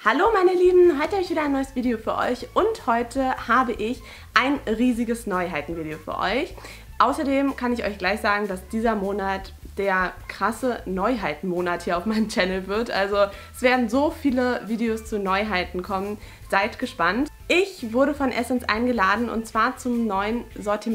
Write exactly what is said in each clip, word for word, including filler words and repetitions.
Hallo meine Lieben, heute habe ich wieder ein neues Video für euch und heute habe ich ein riesiges Neuheitenvideo für euch. Außerdem kann ich euch gleich sagen, dass dieser Monat der krasse Neuheitenmonat hier auf meinem Channel wird. Also es werden so viele Videos zu Neuheiten kommen, seid gespannt. Ich wurde von Essence eingeladen und zwar zum neuen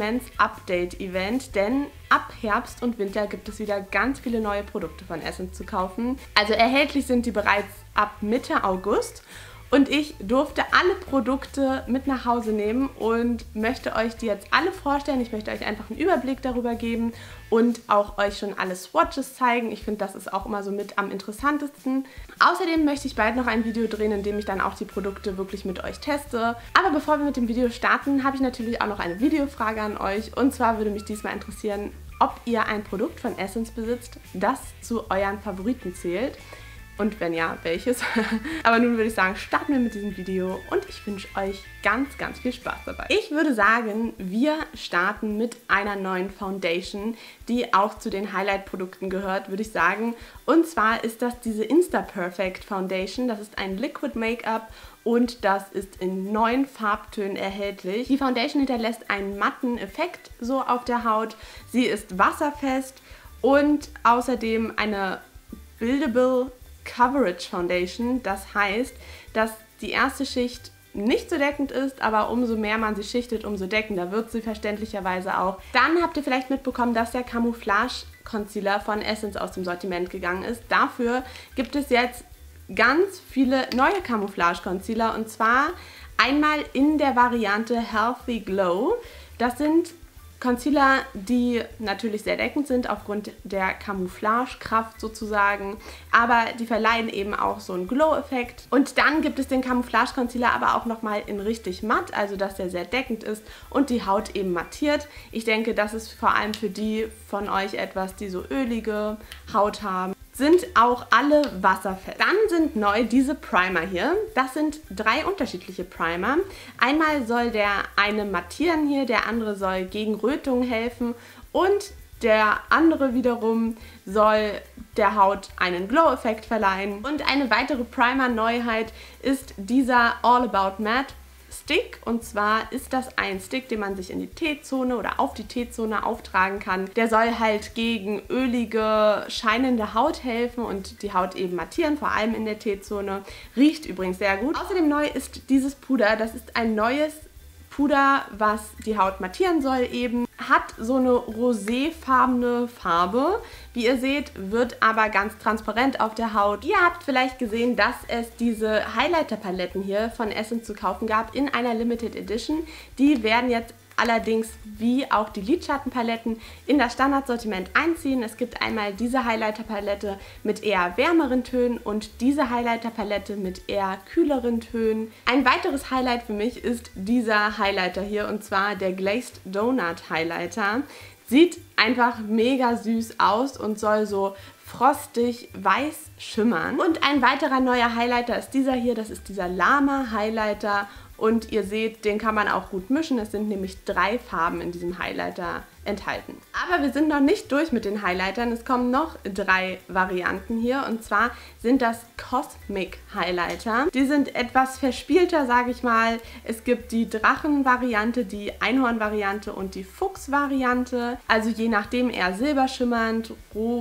Sortiments-Update-Event, denn ab Herbst und Winter gibt es wieder ganz viele neue Produkte von Essence zu kaufen. Also erhältlich sind die bereits ab Mitte August. Und ich durfte alle Produkte mit nach Hause nehmen und möchte euch die jetzt alle vorstellen. Ich möchte euch einfach einen Überblick darüber geben und auch euch schon alle Swatches zeigen. Ich finde, das ist auch immer so mit am interessantesten. Außerdem möchte ich bald noch ein Video drehen, in dem ich dann auch die Produkte wirklich mit euch teste. Aber bevor wir mit dem Video starten, habe ich natürlich auch noch eine Videofrage an euch. Und zwar würde mich diesmal interessieren, ob ihr ein Produkt von Essence besitzt, das zu euren Favoriten zählt. Und wenn ja, welches? Aber nun würde ich sagen, starten wir mit diesem Video und ich wünsche euch ganz, ganz viel Spaß dabei. Ich würde sagen, wir starten mit einer neuen Foundation, die auch zu den Highlight-Produkten gehört, würde ich sagen. Und zwar ist das diese Insta Perfect Foundation. Das ist ein Liquid Make-up und das ist in neun Farbtönen erhältlich. Die Foundation hinterlässt einen matten Effekt so auf der Haut. Sie ist wasserfest und außerdem eine Buildable Coverage Foundation, das heißt, dass die erste Schicht nicht so deckend ist, aber umso mehr man sie schichtet, umso deckender wird sie verständlicherweise auch. Dann habt ihr vielleicht mitbekommen, dass der Camouflage Concealer von Essence aus dem Sortiment gegangen ist. Dafür gibt es jetzt ganz viele neue Camouflage Concealer und zwar einmal in der Variante Healthy Glow. Das sind Concealer, die natürlich sehr deckend sind aufgrund der Camouflagekraft sozusagen, aber die verleihen eben auch so einen Glow-Effekt. Und dann gibt es den Camouflage Concealer aber auch nochmal in richtig matt, also dass der sehr deckend ist und die Haut eben mattiert. Ich denke, das ist vor allem für die von euch etwas, die so ölige Haut haben. Sind auch alle wasserfest. Dann sind neu diese Primer hier. Das sind drei unterschiedliche Primer. Einmal soll der eine mattieren hier, der andere soll gegen Rötung helfen und der andere wiederum soll der Haut einen Glow-Effekt verleihen. Und eine weitere Primer-Neuheit ist dieser All About Matte Stick, und zwar ist das ein Stick, den man sich in die T-Zone oder auf die T-Zone auftragen kann. Der soll halt gegen ölige, scheinende Haut helfen und die Haut eben mattieren, vor allem in der T-Zone. Riecht übrigens sehr gut. Außerdem neu ist dieses Puder, das ist ein neues Puder, was die Haut mattieren soll eben. Hat so eine roséfarbene Farbe. Wie ihr seht, wird aber ganz transparent auf der Haut. Ihr habt vielleicht gesehen, dass es diese Highlighter-Paletten hier von Essence zu kaufen gab in einer Limited Edition. Die werden jetzt allerdings wie auch die Lidschattenpaletten in das Standardsortiment einziehen. Es gibt einmal diese Highlighter-Palette mit eher wärmeren Tönen und diese Highlighter-Palette mit eher kühleren Tönen. Ein weiteres Highlight für mich ist dieser Highlighter hier und zwar der Glazed Donut Highlighter. Sieht einfach mega süß aus und soll so frostig weiß schimmern. Und ein weiterer neuer Highlighter ist dieser hier, das ist dieser Lama Highlighter. Und ihr seht, den kann man auch gut mischen. Es sind nämlich drei Farben in diesem Highlighter enthalten. Aber wir sind noch nicht durch mit den Highlightern. Es kommen noch drei Varianten hier. Und zwar sind das Cosmic Highlighter. Die sind etwas verspielter, sage ich mal. Es gibt die Drachen-Variante, die Einhorn-Variante und die Fuchs-Variante. Also je nachdem eher silberschimmernd,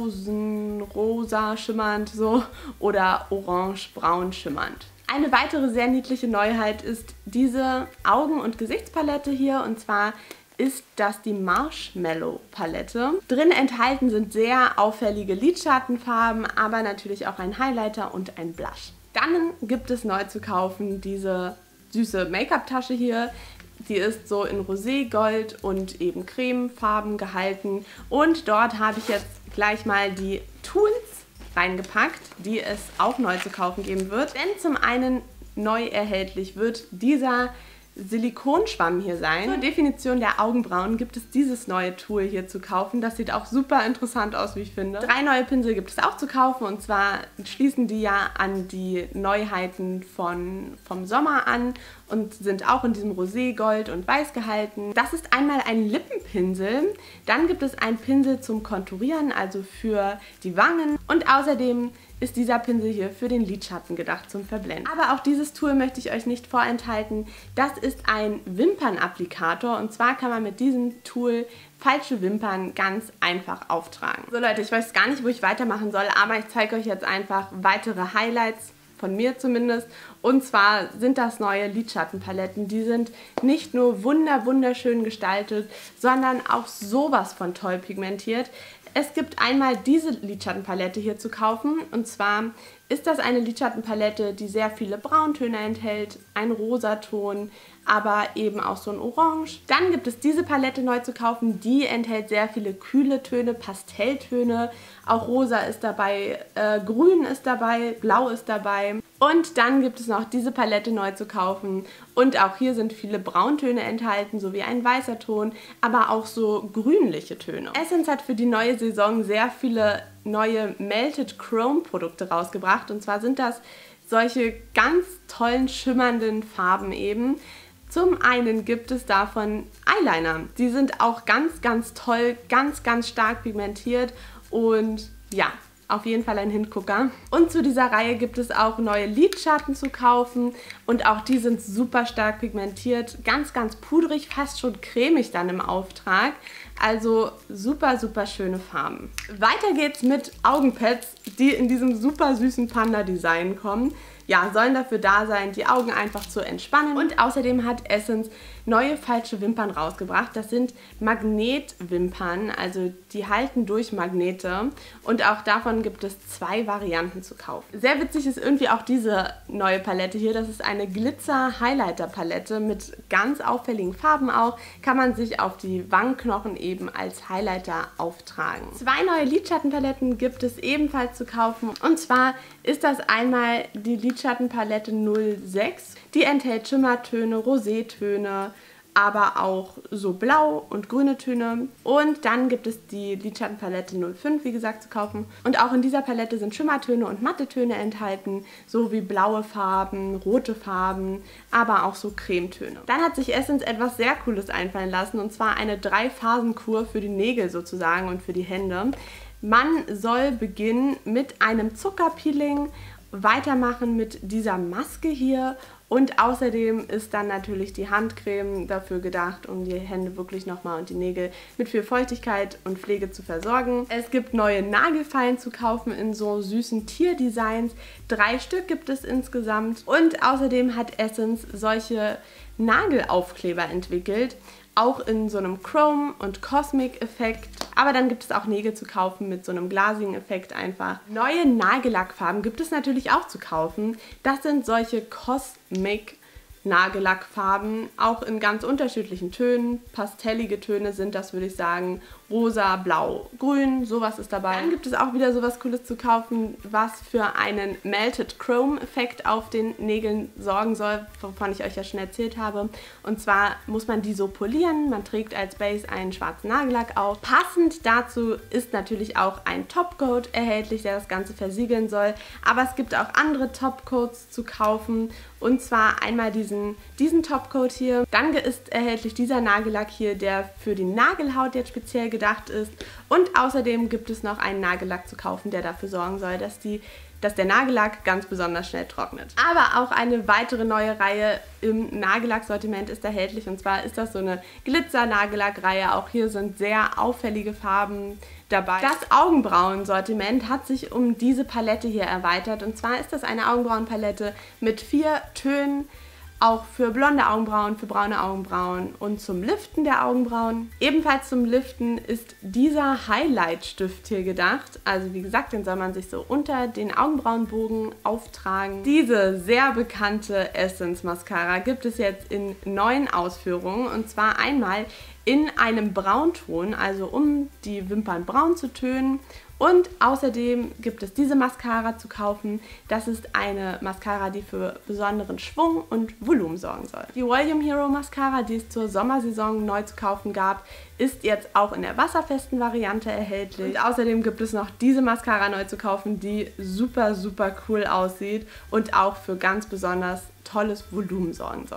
rosen, rosa schimmernd so oder orange-braun schimmernd. Eine weitere sehr niedliche Neuheit ist diese Augen- und Gesichtspalette hier und zwar ist das die Marshmallow Palette. Drin enthalten sind sehr auffällige Lidschattenfarben, aber natürlich auch ein Highlighter und ein Blush. Dann gibt es neu zu kaufen diese süße Make-up-Tasche hier. Die ist so in Rosé, Gold und eben Cremefarben gehalten und dort habe ich jetzt gleich mal die Tools reingepackt, die es auch neu zu kaufen geben wird. Denn zum einen neu erhältlich wird dieser Silikonschwamm hier sein. Zur Definition der Augenbrauen gibt es dieses neue Tool hier zu kaufen. Das sieht auch super interessant aus, wie ich finde. Drei neue Pinsel gibt es auch zu kaufen und zwar schließen die ja an die Neuheiten von, vom Sommer an und sind auch in diesem Rosé, Gold und Weiß gehalten. Das ist einmal ein Lippenpinsel, dann gibt es einen Pinsel zum Konturieren, also für die Wangen und außerdem ist dieser Pinsel hier für den Lidschatten gedacht zum Verblenden. Aber auch dieses Tool möchte ich euch nicht vorenthalten. Das ist ein Wimpernapplikator und zwar kann man mit diesem Tool falsche Wimpern ganz einfach auftragen. So Leute, ich weiß gar nicht, wo ich weitermachen soll, aber ich zeige euch jetzt einfach weitere Highlights, von mir zumindest. Und zwar sind das neue Lidschattenpaletten. Die sind nicht nur wunder wunderschön gestaltet, sondern auch sowas von toll pigmentiert. Es gibt einmal diese Lidschattenpalette hier zu kaufen und zwar ist das eine Lidschattenpalette, die sehr viele Brauntöne enthält, ein Rosaton, aber eben auch so ein Orange. Dann gibt es diese Palette neu zu kaufen, die enthält sehr viele kühle Töne, Pastelltöne, auch rosa ist dabei, äh, grün ist dabei, blau ist dabei. Und dann gibt es noch diese Palette neu zu kaufen und auch hier sind viele Brauntöne enthalten, sowie ein weißer Ton, aber auch so grünliche Töne. Essence hat für die neue Saison sehr viele neue Melted Chrome Produkte rausgebracht und zwar sind das solche ganz tollen schimmernden Farben eben. Zum einen gibt es davon Eyeliner. Die sind auch ganz, ganz toll, ganz, ganz stark pigmentiert und ja, auf jeden Fall ein Hingucker. Und zu dieser Reihe gibt es auch neue Lidschatten zu kaufen und auch die sind super stark pigmentiert, ganz, ganz pudrig, fast schon cremig dann im Auftrag. Also super, super schöne Farben. Weiter geht's mit Augenpads, die in diesem super süßen Panda-Design kommen. Ja, sollen dafür da sein, die Augen einfach zu entspannen. Und außerdem hat Essence neue falsche Wimpern rausgebracht. Das sind Magnetwimpern, also die halten durch Magnete. Und auch davon gibt es zwei Varianten zu kaufen. Sehr witzig ist irgendwie auch diese neue Palette hier. Das ist eine Glitzer-Highlighter-Palette mit ganz auffälligen Farben auch. Kann man sich auf die Wangenknochen eben als Highlighter auftragen. Zwei neue Lidschattenpaletten gibt es ebenfalls zu kaufen. Und zwar ist das einmal die Lidschattenpalette null sechs. Die enthält Schimmertöne, Rosétöne, aber auch so blau und grüne Töne. Und dann gibt es die Lidschattenpalette null fünf, wie gesagt, zu kaufen. Und auch in dieser Palette sind Schimmertöne und Mattetöne enthalten, so wie blaue Farben, rote Farben, aber auch so Cremetöne. Dann hat sich Essence etwas sehr Cooles einfallen lassen, und zwar eine Drei-Phasen-Kur für die Nägel sozusagen und für die Hände. Man soll beginnen mit einem Zuckerpeeling, weitermachen mit dieser Maske hier und außerdem ist dann natürlich die Handcreme dafür gedacht, um die Hände wirklich nochmal und die Nägel mit viel Feuchtigkeit und Pflege zu versorgen. Es gibt neue Nagelfeilen zu kaufen in so süßen Tierdesigns. Drei Stück gibt es insgesamt und außerdem hat Essence solche Nagelaufkleber entwickelt, auch in so einem Chrome- und Cosmic-Effekt. Aber dann gibt es auch Nägel zu kaufen mit so einem glasigen Effekt einfach. Neue Nagellackfarben gibt es natürlich auch zu kaufen. Das sind solche Cosmic Nagellackfarben, auch in ganz unterschiedlichen Tönen. Pastellige Töne sind das, würde ich sagen. Rosa, blau, grün, sowas ist dabei. Dann gibt es auch wieder sowas Cooles zu kaufen, was für einen Melted Chrome Effekt auf den Nägeln sorgen soll, wovon ich euch ja schon erzählt habe. Und zwar muss man die so polieren, man trägt als Base einen schwarzen Nagellack auf. Passend dazu ist natürlich auch ein Topcoat erhältlich, der das Ganze versiegeln soll. Aber es gibt auch andere Topcoats zu kaufen, und zwar einmal diesen, diesen Topcoat hier. Dann ist erhältlich dieser Nagellack hier, der für die Nagelhaut jetzt speziell gedacht ist. Und außerdem gibt es noch einen Nagellack zu kaufen, der dafür sorgen soll, dass, die, dass der Nagellack ganz besonders schnell trocknet. Aber auch eine weitere neue Reihe im Nagellacksortiment ist erhältlich. Und zwar ist das so eine Glitzer-Nagellack-Reihe. Auch hier sind sehr auffällige Farben dabei. Das Augenbrauensortiment hat sich um diese Palette hier erweitert. Und zwar ist das eine Augenbrauenpalette mit vier Tönen, auch für blonde Augenbrauen, für braune Augenbrauen und zum Liften der Augenbrauen. Ebenfalls zum Liften ist dieser Highlight-Stift hier gedacht. Also wie gesagt, den soll man sich so unter den Augenbrauenbogen auftragen. Diese sehr bekannte Essence Mascara gibt es jetzt in neun Ausführungen, und zwar einmal in einem Braunton, also um die Wimpern braun zu tönen. Und außerdem gibt es diese Mascara zu kaufen. Das ist eine Mascara, die für besonderen Schwung und Volumen sorgen soll. Die Volume Hero Mascara, die es zur Sommersaison neu zu kaufen gab, ist jetzt auch in der wasserfesten Variante erhältlich. Und außerdem gibt es noch diese Mascara neu zu kaufen, die super, super cool aussieht und auch für ganz besonders tolles Volumen sorgen soll.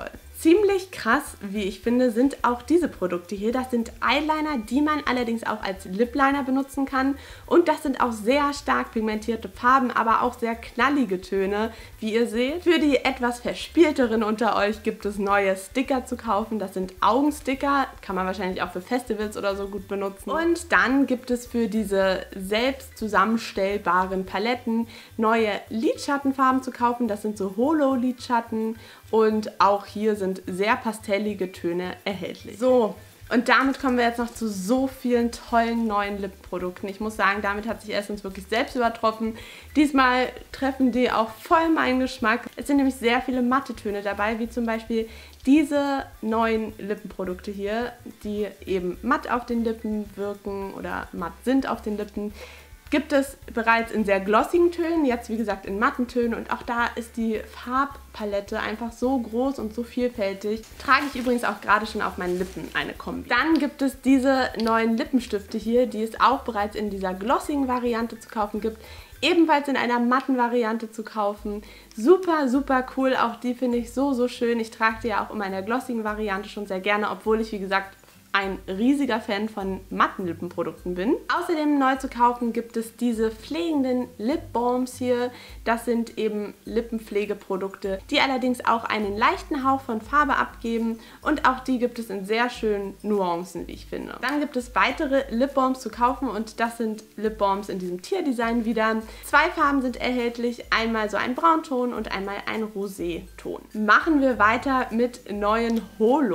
Ziemlich krass, wie ich finde, sind auch diese Produkte hier. Das sind Eyeliner, die man allerdings auch als Lip Liner benutzen kann. Und das sind auch sehr stark pigmentierte Farben, aber auch sehr knallige Töne, wie ihr seht. Für die etwas verspielteren unter euch gibt es neue Sticker zu kaufen. Das sind Augensticker, kann man wahrscheinlich auch für Festivals oder so gut benutzen. Und dann gibt es für diese selbst zusammenstellbaren Paletten neue Lidschattenfarben zu kaufen. Das sind so Holo-Lidschatten. Und auch hier sind sehr pastellige Töne erhältlich. So, und damit kommen wir jetzt noch zu so vielen tollen neuen Lippenprodukten. Ich muss sagen, damit hat sich Essence wirklich selbst übertroffen. Diesmal treffen die auch voll meinen Geschmack. Es sind nämlich sehr viele matte Töne dabei, wie zum Beispiel diese neuen Lippenprodukte hier, die eben matt auf den Lippen wirken oder matt sind auf den Lippen. Gibt es bereits in sehr glossigen Tönen, jetzt wie gesagt in matten Tönen, und auch da ist die Farbpalette einfach so groß und so vielfältig. Trage ich übrigens auch gerade schon auf meinen Lippen eine Kombi. Dann gibt es diese neuen Lippenstifte hier, die es auch bereits in dieser glossigen Variante zu kaufen gibt. Ebenfalls in einer matten Variante zu kaufen. Super, super cool. Auch die finde ich so, so schön. Ich trage die ja auch in meiner glossigen Variante schon sehr gerne, obwohl ich, wie gesagt, ein riesiger Fan von matten Lippenprodukten bin. Außerdem neu zu kaufen gibt es diese pflegenden Lip Balms hier. Das sind eben Lippenpflegeprodukte, die allerdings auch einen leichten Hauch von Farbe abgeben, und auch die gibt es in sehr schönen Nuancen, wie ich finde. Dann gibt es weitere Lip Balms zu kaufen, und das sind Lip Balms in diesem Tierdesign wieder. Zwei Farben sind erhältlich, einmal so ein Braunton und einmal ein Rosé-Ton. Machen wir weiter mit neuen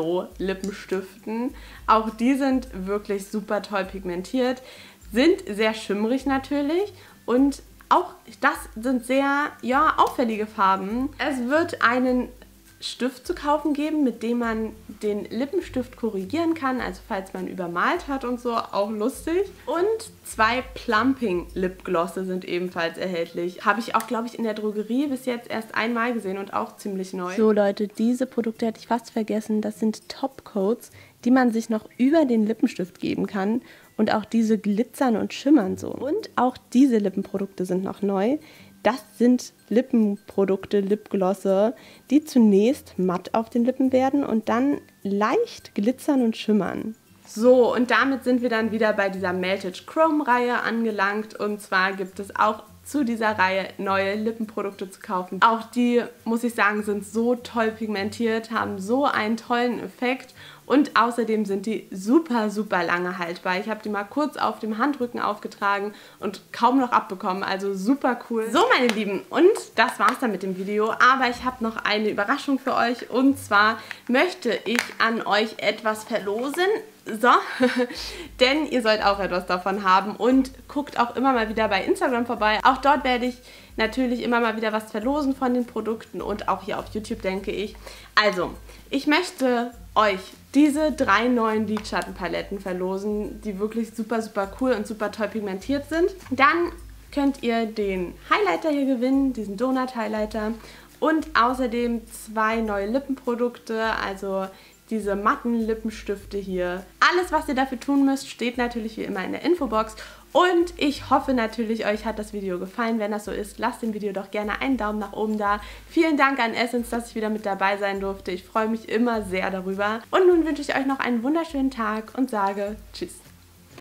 Holo-Lippenstiften. Auch die sind wirklich super toll pigmentiert, sind sehr schimmrig natürlich, und auch das sind sehr, ja, auffällige Farben. Es wird einen Stift zu kaufen geben, mit dem man den Lippenstift korrigieren kann, also falls man übermalt hat und so, auch lustig. Und zwei Plumping Lipglosse sind ebenfalls erhältlich. Habe ich auch, glaube ich, in der Drogerie bis jetzt erst einmal gesehen und auch ziemlich neu. So Leute, diese Produkte hätte ich fast vergessen. Das sind Topcoats, die man sich noch über den Lippenstift geben kann. Und auch diese glitzern und schimmern so. Und auch diese Lippenprodukte sind noch neu. Das sind Lippenprodukte, Lipglosse, die zunächst matt auf den Lippen werden und dann leicht glitzern und schimmern. So, und damit sind wir dann wieder bei dieser Melted Chrome Reihe angelangt, und zwar gibt es auch zu dieser Reihe neue Lippenprodukte zu kaufen. Auch die, muss ich sagen, sind so toll pigmentiert, haben so einen tollen Effekt, und außerdem sind die super, super lange haltbar. Ich habe die mal kurz auf dem Handrücken aufgetragen und kaum noch abbekommen, also super cool. So, meine Lieben, und das war's dann mit dem Video, aber ich habe noch eine Überraschung für euch, und zwar möchte ich an euch etwas verlosen. So, denn ihr sollt auch etwas davon haben, und guckt auch immer mal wieder bei Instagram vorbei. Auch dort werde ich natürlich immer mal wieder was verlosen von den Produkten, und auch hier auf YouTube, denke ich. Also, ich möchte euch diese drei neuen Lidschattenpaletten verlosen, die wirklich super, super cool und super toll pigmentiert sind. Dann könnt ihr den Highlighter hier gewinnen, diesen Donut-Highlighter, und außerdem zwei neue Lippenprodukte, also diese matten Lippenstifte hier. Alles, was ihr dafür tun müsst, steht natürlich wie immer in der Infobox. Und ich hoffe natürlich, euch hat das Video gefallen. Wenn das so ist, lasst dem Video doch gerne einen Daumen nach oben da. Vielen Dank an Essence, dass ich wieder mit dabei sein durfte. Ich freue mich immer sehr darüber. Und nun wünsche ich euch noch einen wunderschönen Tag und sage Tschüss.